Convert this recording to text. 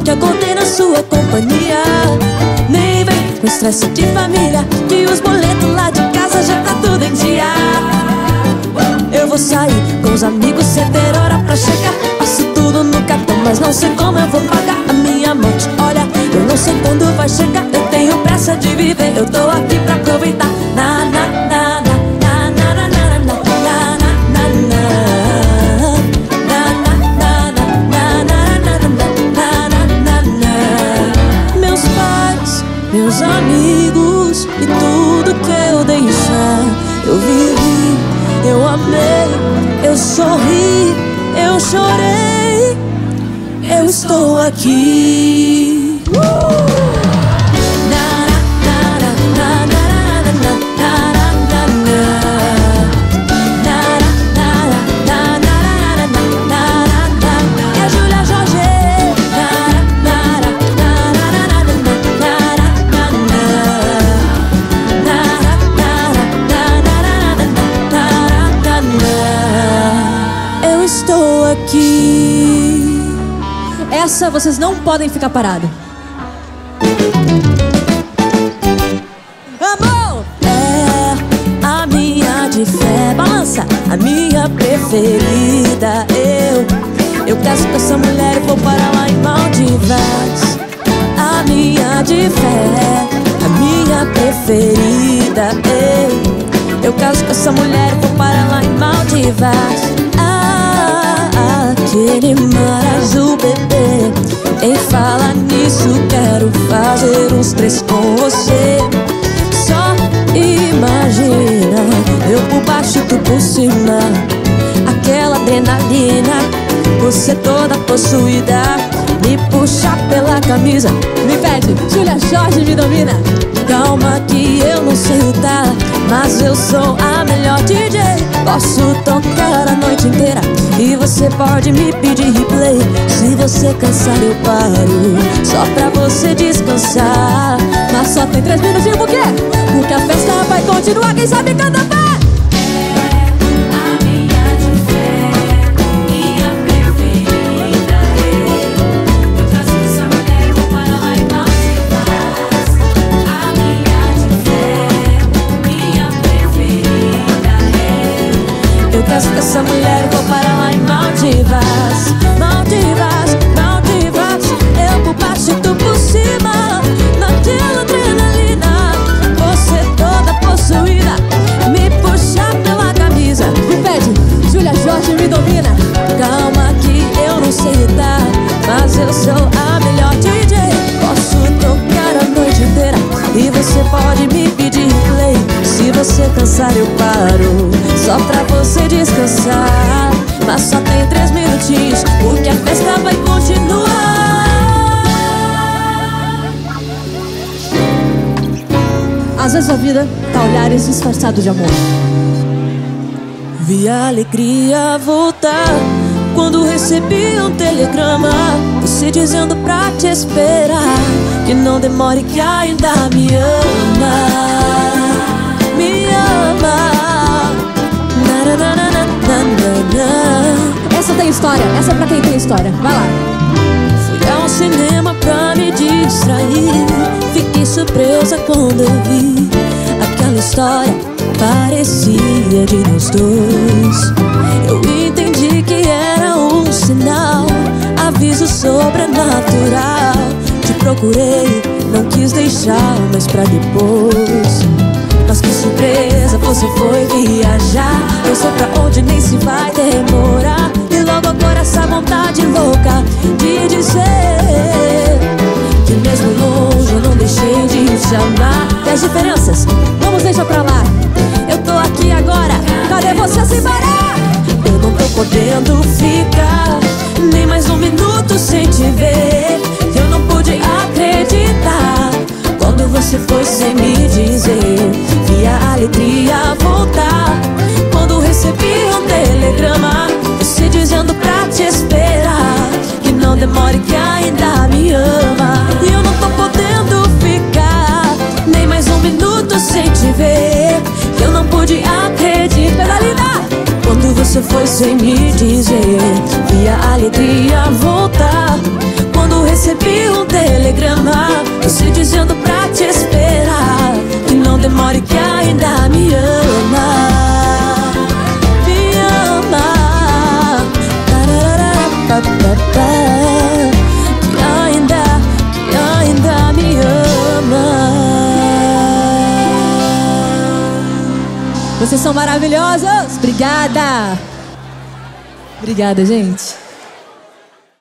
que acordei na sua companhia. Nem vem com estresse de família, que os boletos lá de casa já tá tudo em dia. Eu vou sair com os amigos sem ter hora pra chegar. Passo tudo no cartão, mas não sei como eu vou pagar. A minha morte, olha, eu não sei quando vai chegar. Eu tenho pressa de viver, eu tô aqui pra aproveitar. Na, na, na, na. Meus amigos e tudo que eu dei já. Eu vivi, eu amei, eu sorri, eu chorei. Eu estou aqui. Essa vocês não podem ficar parados. Amor! É a minha de fé, balança, a minha preferida. Eu caso com essa mulher e vou parar lá em Maldivas. A minha de fé, a minha preferida. Eu caso com essa mulher e vou parar lá em Maldivas. Aquele mar azul, bebê. Em falar nisso, quero fazer uns 3 com você. Só imagina, eu por baixo, tu por cima. Aquela adrenalina, você toda possuída. Me puxa pela camisa, me pede, Júlia Jorge me domina. Calma que eu não sei lutar, mas eu sou a melhor DJ. Posso tocar a noite inteira e você pode me pedir replay. Se você cansar eu paro, só pra você descansar. Mas só tem 3 minutinhos, por quê? Porque a festa vai continuar, quem sabe canta pé. Essa mulher eu vou parar lá em Maldivas. Maldivas, Maldivas. Eu por baixo e tu por cima. Naquela adrenalina, você toda possuída. Me puxa pela camisa, me pede, Júlia Jorge me domina. Calma que eu não sei lutar, mas eu sou a melhor DJ. Posso tocar a noite inteira e você pode me pedir play. Se você cansar eu paro, só pra você descansar. Mas só tem 3 minutinhos, porque a festa vai continuar. Às vezes a vida tá olhares disfarçados de amor. Vi a alegria voltar quando recebi um telegrama, você dizendo pra te esperar, que não demore que ainda me ama. Me ama. Essa tem história, essa é pra quem tem história. Vai lá. Fui ao cinema pra me distrair. Fiquei surpresa quando eu vi aquela história, parecia de nós dois. Eu entendi que era um sinal, aviso sobrenatural. Te procurei, não quis deixar mais pra depois. Mas que surpresa, você foi viajar. Eu sei pra onde nem se vai demorar. E logo agora essa vontade louca de dizer que mesmo longe eu não deixei de te amar. E as diferenças, vamos deixar pra lá. Eu tô aqui agora, cadê você sem parar? Eu não tô podendo ficar nem mais um minuto sem te ver. Eu não pude acreditar quando você foi sem me dizer. Vi a alegria voltar quando recebi um telegrama, você dizendo pra te esperar, que não demore que ainda me ama. E eu não tô podendo ficar nem mais um minuto sem te ver. Eu não pude acreditar, linda, quando você foi sem me dizer. Vi a alegria voltar quando recebi recebi um telegrama, você dizendo pra te esperar, que não demore, que ainda me ama. Me ama. Que ainda me ama. Vocês são maravilhosos. Obrigada. Obrigada, gente.